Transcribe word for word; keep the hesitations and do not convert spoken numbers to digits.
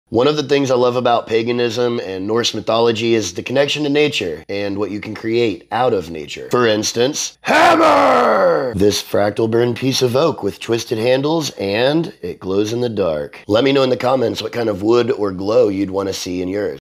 One of the things I love about paganism and Norse mythology is the connection to nature and what you can create out of nature. For instance, hammer! This fractal burn piece of oak with twisted handles and it glows in the dark. Let me know in the comments what kind of wood or glow you'd want to see in yours.